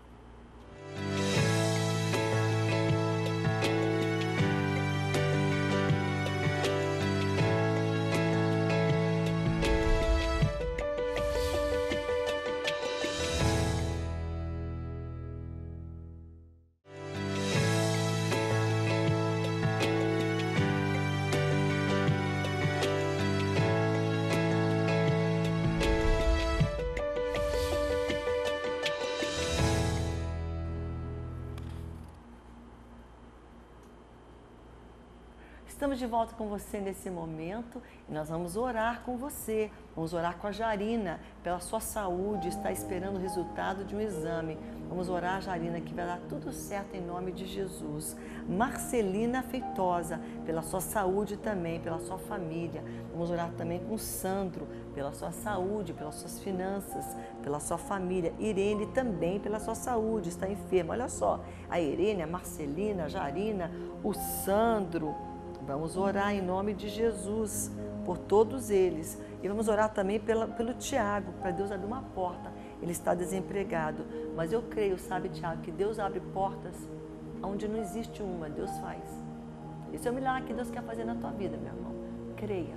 Estamos de volta com você nesse momento e nós vamos orar com você, vamos orar com a Jarina pela sua saúde, está esperando o resultado de um exame. Vamos orar, Jarina, que vai dar tudo certo em nome de Jesus. Marcelina Feitosa, pela sua saúde também, pela sua família. Vamos orar também com Sandro, pela sua saúde, pelas suas finanças, pela sua família. Irene também pela sua saúde, está enferma. Olha só, a Irene, a Marcelina, a Jarina, o Sandro. Vamos orar em nome de Jesus por todos eles. E vamos orar também pelo Tiago, para Deus abrir uma porta. Ele está desempregado. Mas eu creio, sabe, Tiago, que Deus abre portas onde não existe uma, Deus faz. Esse é o milagre que Deus quer fazer na tua vida, meu irmão. Creia.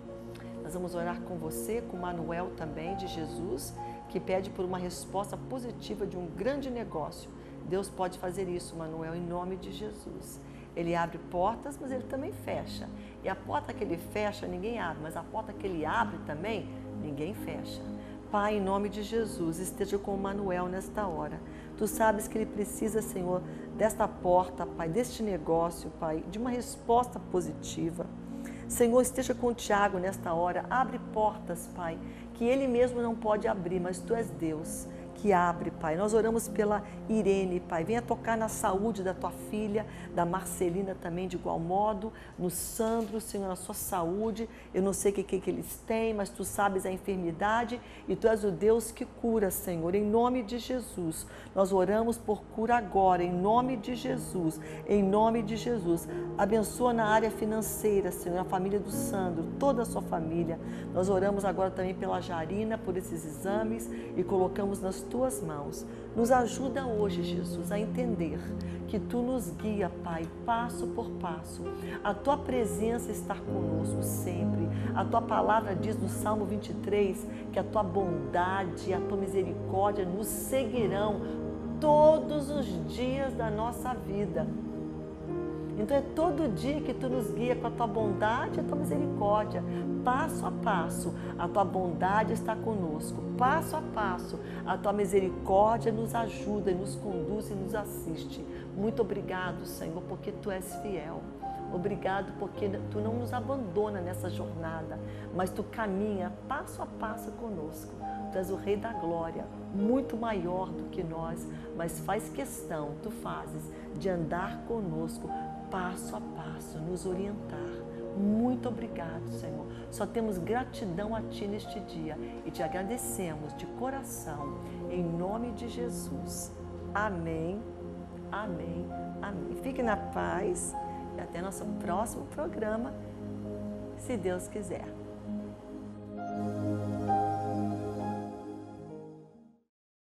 Nós vamos orar com você, com o Manuel também, de Jesus, que pede por uma resposta positiva de um grande negócio. Deus pode fazer isso, Manuel, em nome de Jesus. Ele abre portas, mas ele também fecha. E a porta que ele fecha, ninguém abre. Mas a porta que ele abre também, ninguém fecha. Pai, em nome de Jesus, esteja com o Manuel nesta hora. Tu sabes que ele precisa, Senhor, desta porta, Pai, deste negócio, Pai, de uma resposta positiva. Senhor, esteja com o Tiago nesta hora. Abre portas, Pai, que ele mesmo não pode abrir, mas Tu és Deus que abre, Pai. Nós oramos pela Irene, Pai. Venha tocar na saúde da tua filha, da Marcelina também, de igual modo, no Sandro, Senhor, na sua saúde. Eu não sei o que eles têm, mas Tu sabes a enfermidade e Tu és o Deus que cura, Senhor. Em nome de Jesus, nós oramos por cura agora, em nome de Jesus, em nome de Jesus. Abençoa na área financeira, Senhor, a família do Sandro, toda a sua família. Nós oramos agora também pela Jarina, por esses exames e colocamos nas Tuas mãos. Nos ajuda hoje, Jesus, a entender que Tu nos guia, Pai, passo por passo. A Tua presença está conosco sempre. A Tua palavra diz no Salmo 23 que a Tua bondade e a Tua misericórdia nos seguirão todos os dias da nossa vida. Então é todo dia que Tu nos guia com a Tua bondade e a Tua misericórdia. Passo a passo, a Tua bondade está conosco. Passo a passo, a Tua misericórdia nos ajuda, nos conduz e nos assiste. Muito obrigado, Senhor, porque Tu és fiel. Obrigado porque Tu não nos abandona nessa jornada, mas Tu caminha passo a passo conosco. Tu és o Rei da Glória, muito maior do que nós, mas faz questão, Tu fazes, de andar conosco passo a passo, nos orientar. Muito obrigado, Senhor. Só temos gratidão a Ti neste dia e Te agradecemos de coração, em nome de Jesus. Amém, amém, amém. Fique na paz e até nosso próximo programa, se Deus quiser.